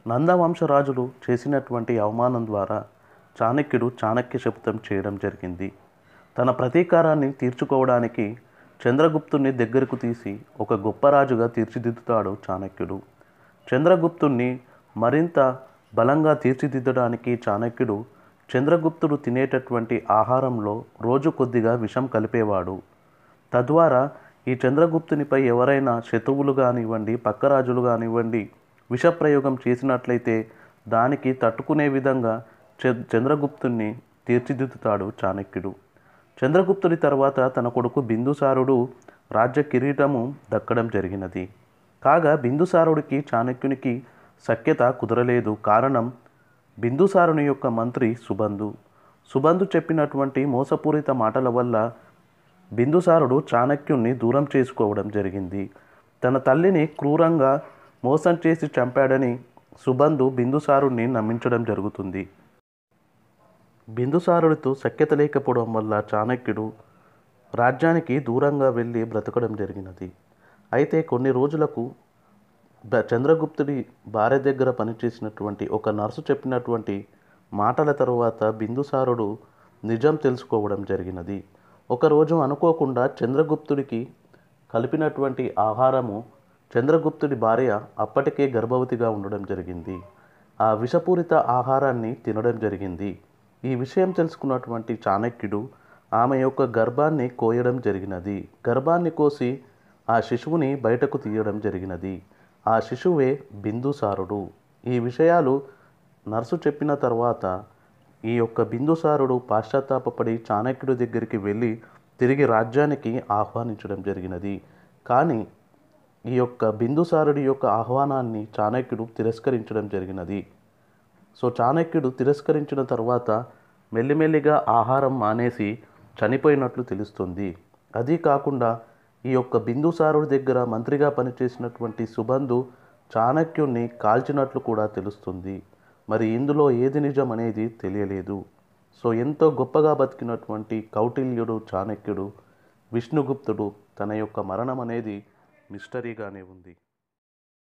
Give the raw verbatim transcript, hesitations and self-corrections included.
నందవంశరాజులు చేసినటువంటి అవమానం ద్వారా చాణక్యుడు చాణక్య శపథం చేయడం జరిగింది. తన ప్రతీకారాన్ని తీర్చుకోవడానికి చంద్రగుప్తుని దగ్గరకు తీసి ఒక గొప్ప రాజుగా తీర్చిదిద్దుతాడు చాణక్యుడు. చంద్రగుప్తుణ్ణి మరింత బలంగా తీర్చిదిద్దడానికి చాణక్యుడు చంద్రగుప్తుడు తినేటటువంటి ఆహారంలో రోజు కొద్దిగా విషం కలిపేవాడు. తద్వారా ఈ చంద్రగుప్తునిపై ఎవరైనా శత్రువులు కానివ్వండి, పక్క రాజులు కానివ్వండి విషప్రయోగం చేసినట్లయితే దానికి తట్టుకునే విధంగా చంద్రగుప్తుని తీర్చిదిద్దుతాడు చాణక్యుడు. చంద్రగుప్తుడి తర్వాత తన కొడుకు బిందుసారుడు రాజ్య కిరీటము దక్కడం జరిగినది. కాగా బిందుసారుడికి చాణక్యునికి సఖ్యత కుదరలేదు. కారణం బిందుసారుని యొక్క మంత్రి సుబంధు. సుబంధు చెప్పినటువంటి మోసపూరిత మాటల వల్ల బిందుసారుడు చాణక్యుణ్ణి దూరం చేసుకోవడం జరిగింది. తన తల్లిని క్రూరంగా మోసం చేసి చంపాడని సుబంధు బిందుసారుణ్ణి నమ్మించడం జరుగుతుంది. బిందుసారుడితో సఖ్యత లేకపోవడం వల్ల చాణక్యుడు రాజ్యానికి దూరంగా వెళ్ళి బ్రతకడం జరిగినది. అయితే కొన్ని రోజులకు చంద్రగుప్తుడి భార్య దగ్గర పనిచేసినటువంటి ఒక నర్సు చెప్పినటువంటి మాటల తరువాత బిందుసారుడు నిజం తెలుసుకోవడం జరిగినది. ఒకరోజు అనుకోకుండా చంద్రగుప్తుడికి కలిపినటువంటి ఆహారము చంద్రగుప్తుడి భార్య అప్పటికే గర్భవతిగా ఉండడం జరిగింది. ఆ విషపూరిత ఆహారాన్ని తినడం జరిగింది. ఈ విషయం తెలుసుకున్నటువంటి చాణక్యుడు ఆమె యొక్క గర్భాన్ని కోయడం జరిగినది. గర్భాన్ని కోసి ఆ శిశువుని బయటకు తీయడం జరిగినది. ఆ శిశువే బిందుసారుడు. ఈ విషయాలు నర్సు చెప్పిన తర్వాత ఈ యొక్క బిందుసారుడు పాశ్చాత్తాపపడి చాణక్యుడి దగ్గరికి వెళ్ళి తిరిగి రాజ్యానికి ఆహ్వానించడం జరిగినది. కానీ ఈ యొక్క బిందుసారుడి యొక్క ఆహ్వానాన్ని చాణక్యుడు తిరస్కరించడం జరిగినది. సో చాణక్యుడు తిరస్కరించిన తర్వాత మెల్లిమెల్లిగా ఆహారం మానేసి చనిపోయినట్లు తెలుస్తుంది. అది కాకుండా ఈ యొక్క బిందుసారుడి దగ్గర మంత్రిగా పనిచేసినటువంటి సుబంధు చాణక్యుణ్ణి కాల్చినట్లు కూడా తెలుస్తుంది. మరి ఇందులో ఏది నిజం అనేది తెలియలేదు. సో ఎంతో గొప్పగా బతికినటువంటి కౌటిల్యుడు, చాణక్యుడు, విష్ణుగుప్తుడు తన యొక్క మరణం అనేది మిస్టరీగానే ఉంది.